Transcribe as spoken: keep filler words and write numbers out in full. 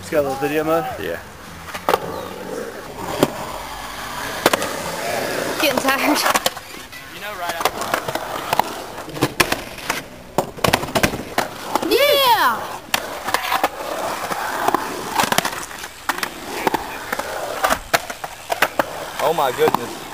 Just got a little video mode? Yeah. Getting tired. You know, right after. Yeah! Oh my goodness.